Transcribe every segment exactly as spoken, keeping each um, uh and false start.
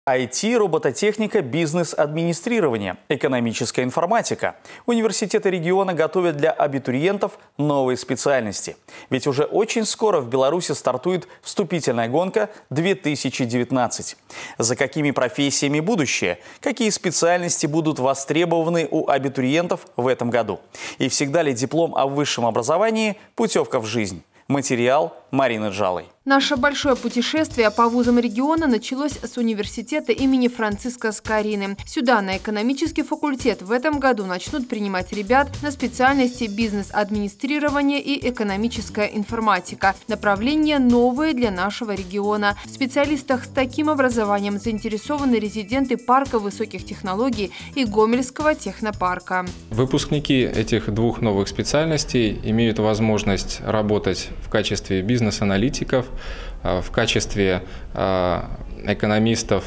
ай ти, робототехника, бизнес-администрирование, экономическая информатика. Университеты региона готовят для абитуриентов новые специальности. Ведь уже очень скоро в Беларуси стартует вступительная гонка две тысячи девятнадцать. За какими профессиями будущее? Какие специальности будут востребованы у абитуриентов в этом году? И всегда ли диплом о высшем образовании – путевка в жизнь? Материал Марины Джалой. Наше большое путешествие по вузам региона началось с университета имени Франциска Скорины. Сюда, на экономический факультет, в этом году начнут принимать ребят на специальности бизнес-администрирование и экономическая информатика. Направления новые для нашего региона. В специалистах с таким образованием заинтересованы резиденты парка высоких технологий и Гомельского технопарка. Выпускники этих двух новых специальностей имеют возможность работать в качестве бизнес-аналитиков, в качестве экономистов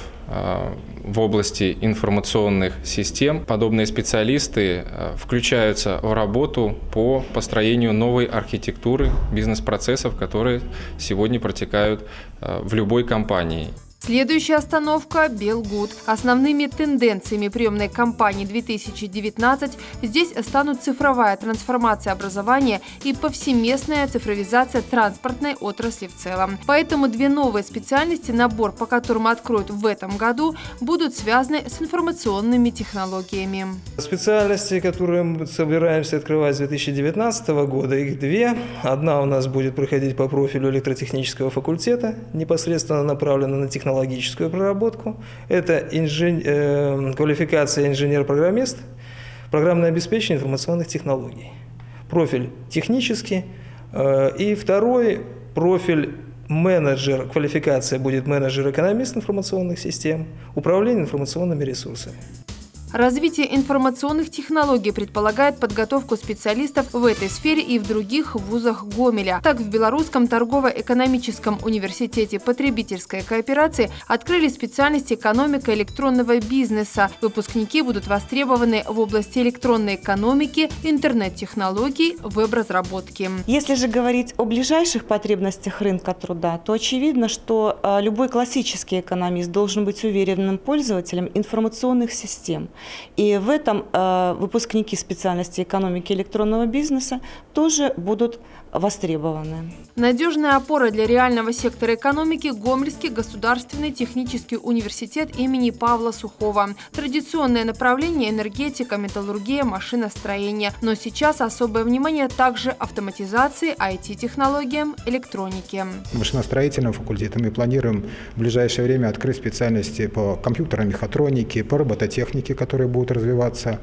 в области информационных систем. Подобные специалисты включаются в работу по построению новой архитектуры бизнес-процессов, которые сегодня протекают в любой компании. Следующая остановка – Белгуд. Основными тенденциями приемной кампании две тысячи девятнадцать здесь станут цифровая трансформация образования и повсеместная цифровизация транспортной отрасли в целом. Поэтому две новые специальности, набор по которым откроют в этом году, будут связаны с информационными технологиями. Специальности, которые мы собираемся открывать с две тысячи девятнадцатого года, их две. Одна у нас будет проходить по профилю электротехнического факультета, непосредственно направлена на технологию. Технологическую проработку. Это инжен... э, квалификация инженер-программист, программное обеспечение информационных технологий. Профиль технический. Э, и второй профиль менеджер, квалификация будет менеджер-экономист информационных систем, управление информационными ресурсами. Развитие информационных технологий предполагает подготовку специалистов в этой сфере и в других вузах Гомеля. Так, в Белорусском торгово-экономическом университете потребительской кооперации открыли специальность экономика электронного бизнеса. Выпускники будут востребованы в области электронной экономики, интернет-технологий, веб-разработки. Если же говорить о ближайших потребностях рынка труда, то очевидно, что любой классический экономист должен быть уверенным пользователем информационных систем. И в этом э, выпускники специальности экономики электронного бизнеса тоже будут востребованы. Надежная опора для реального сектора экономики – Гомельский государственный технический университет имени Павла Сухова. Традиционное направление – энергетика, металлургия, машиностроение. Но сейчас особое внимание также автоматизации, ай ти-технологиям, электронике. Машиностроительным факультетом мы планируем в ближайшее время открыть специальности по компьютерной мехатронике, по робототехнике, которые будут развиваться.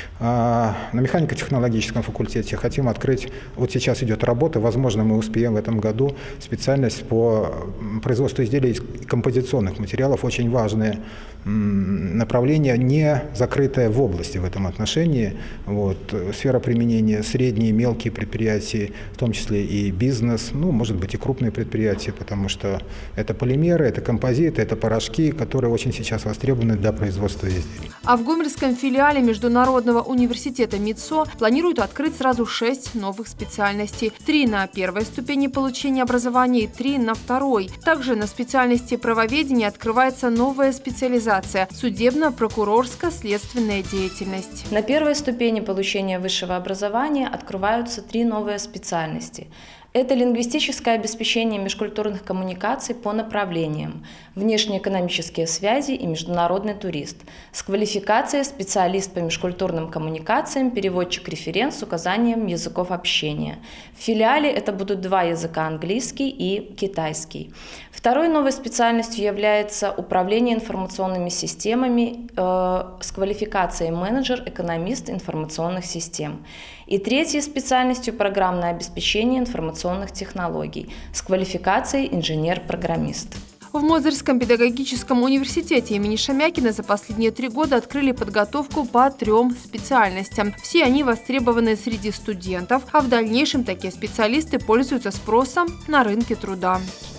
На механико-технологическом факультете хотим открыть, вот сейчас идет работа, возможно, мы успеем в этом году, специальность по производству изделий из композиционных материалов, очень важное направление, не закрытое в области в этом отношении. Вот. Сфера применения средние, мелкие предприятия, в том числе и бизнес, ну, может быть, и крупные предприятия, потому что это полимеры, это композиты, это порошки, которые очень сейчас востребованы для производства изделий. А в Гомельском филиале Международного университета МИДСО планируют открыть сразу шесть новых специальностей. Три на первой ступени получения образования и три на второй. Также на специальности правоведения открывается новая специализация – судебно-прокурорско-следственная деятельность. На первой ступени получения высшего образования открываются три новые специальности. Это лингвистическое обеспечение межкультурных коммуникаций по направлениям внешнеэкономические связи и международный турист с квалификацией специалист по межкультурным коммуникациям, переводчик-референт с указанием языков общения. В филиале это будут два языка – английский и китайский. Второй новой специальностью является управление информационными системами э, с квалификацией менеджер, экономист информационных систем. И третьей специальностью – программное обеспечение информационных технологий с квалификацией инженер-программист. В Мозырском педагогическом университете имени Шамякина за последние три года открыли подготовку по трем специальностям. Все они востребованы среди студентов, а в дальнейшем такие специалисты пользуются спросом на рынке труда.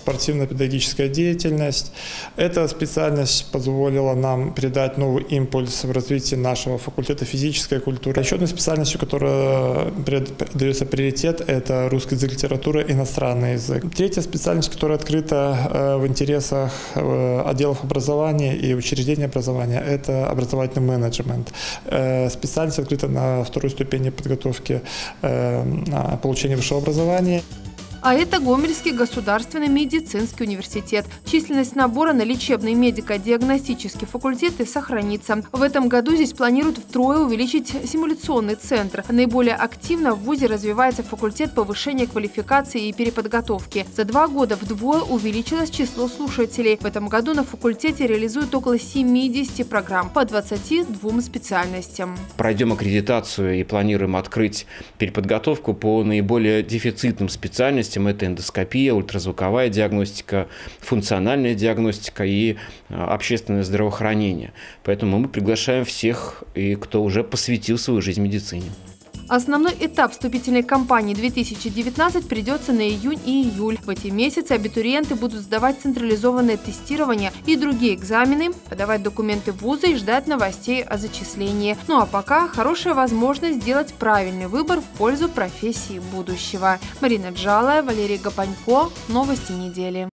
спортивно-педагогическая деятельность. Эта специальность позволила нам придать новый импульс в развитии нашего факультета физической культуры. Еще одной специальностью, которая дается приоритет, это русский язык, литература, иностранный язык. Третья специальность, которая открыта в интересах отделов образования и учреждений образования, это образовательный менеджмент. Специальность открыта на второй ступени подготовки на получение высшего образования. А это Гомельский государственный медицинский университет. Численность набора на лечебные медико-диагностические факультеты сохранится. В этом году здесь планируют втрое увеличить симуляционный центр. Наиболее активно в вузе развивается факультет повышения квалификации и переподготовки. За два года вдвое увеличилось число слушателей. В этом году на факультете реализуют около семидесяти программ по двадцати двум специальностям. Пройдем аккредитацию и планируем открыть переподготовку по наиболее дефицитным специальностям. Это эндоскопия, ультразвуковая диагностика, функциональная диагностика и общественное здравоохранение. Поэтому мы приглашаем всех, и кто уже посвятил свою жизнь медицине. Основной этап вступительной кампании две тысячи девятнадцать придется на июнь и июль. В эти месяцы абитуриенты будут сдавать централизованное тестирование и другие экзамены, подавать документы в вузы и ждать новостей о зачислении. Ну а пока хорошая возможность сделать правильный выбор в пользу профессии будущего. Марина Джалая, Валерий Гапанько. Новости недели.